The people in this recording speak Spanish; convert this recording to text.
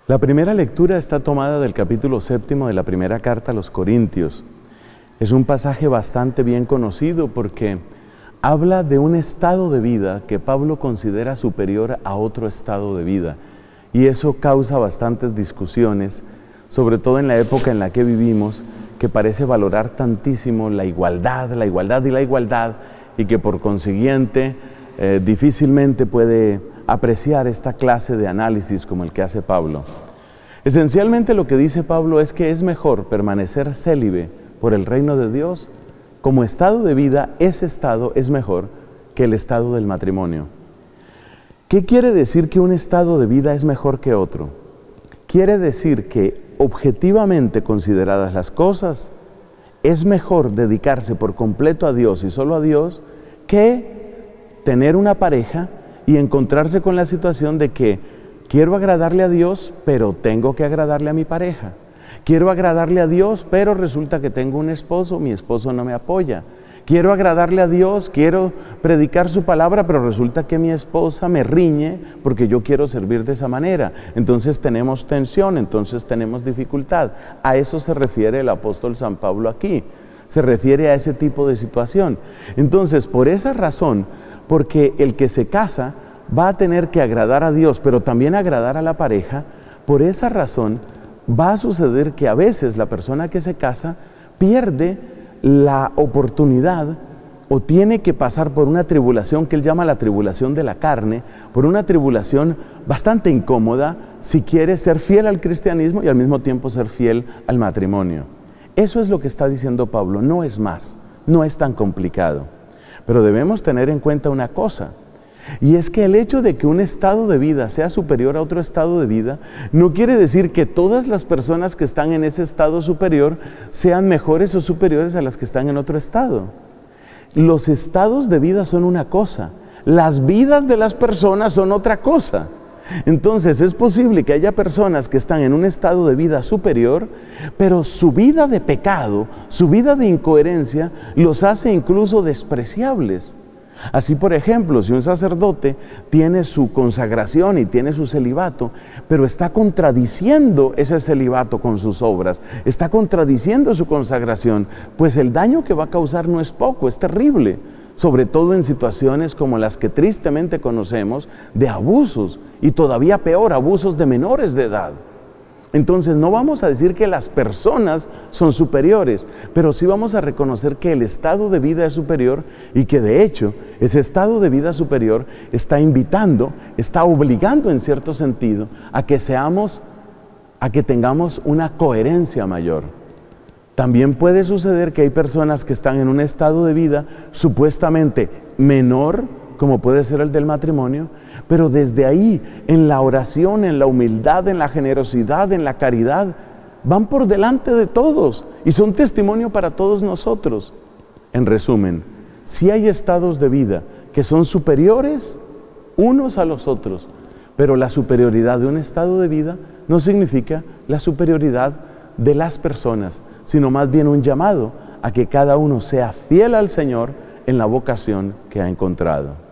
La primera lectura está tomada del capítulo 7 de la primera carta a los Corintios. Es un pasaje bastante bien conocido porque habla de un estado de vida que Pablo considera superior a otro estado de vida. Y eso causa bastantes discusiones, sobre todo en la época en la que vivimos, que parece valorar tantísimo la igualdad y la igualdad, y que por consiguiente difícilmente puede apreciar esta clase de análisis como el que hace Pablo. Esencialmente lo que dice Pablo es que es mejor permanecer célibe por el reino de Dios. Como estado de vida, ese estado es mejor que el estado del matrimonio. ¿Qué quiere decir que un estado de vida es mejor que otro? Quiere decir que objetivamente consideradas las cosas, es mejor dedicarse por completo a Dios y solo a Dios que tener una pareja y encontrarse con la situación de que quiero agradarle a Dios, pero tengo que agradarle a mi pareja. Quiero agradarle a Dios, pero resulta que tengo un esposo, mi esposo no me apoya. Quiero agradarle a Dios, quiero predicar su palabra, pero resulta que mi esposa me riñe porque yo quiero servir de esa manera. Entonces tenemos tensión, entonces tenemos dificultad. A eso se refiere el apóstol San Pablo aquí. Se refiere a ese tipo de situación. Entonces, por esa razón, porque el que se casa va a tener que agradar a Dios, pero también agradar a la pareja, por esa razón va a suceder que a veces la persona que se casa pierde la oportunidad o tiene que pasar por una tribulación que él llama la tribulación de la carne, por una tribulación bastante incómoda si quiere ser fiel al cristianismo y al mismo tiempo ser fiel al matrimonio. Eso es lo que está diciendo Pablo, no es más, no es tan complicado. Pero debemos tener en cuenta una cosa, y es que el hecho de que un estado de vida sea superior a otro estado de vida, no quiere decir que todas las personas que están en ese estado superior sean mejores o superiores a las que están en otro estado. Los estados de vida son una cosa, las vidas de las personas son otra cosa. Entonces es posible que haya personas que están en un estado de vida superior, pero su vida de pecado, su vida de incoherencia, los hace incluso despreciables. Así, por ejemplo, si un sacerdote tiene su consagración y tiene su celibato, pero está contradiciendo ese celibato con sus obras, está contradiciendo su consagración, pues el daño que va a causar no es poco, es terrible, sobre todo en situaciones como las que tristemente conocemos de abusos, y todavía peor, abusos de menores de edad. Entonces no vamos a decir que las personas son superiores, pero sí vamos a reconocer que el estado de vida es superior y que de hecho ese estado de vida superior está invitando, está obligando en cierto sentido a que tengamos una coherencia mayor. También puede suceder que hay personas que están en un estado de vida supuestamente menor, como puede ser el del matrimonio, pero desde ahí, en la oración, en la humildad, en la generosidad, en la caridad, van por delante de todos y son testimonio para todos nosotros. En resumen, sí hay estados de vida que son superiores unos a los otros, pero la superioridad de un estado de vida no significa la superioridad de las personas, sino más bien un llamado a que cada uno sea fiel al Señor en la vocación que ha encontrado.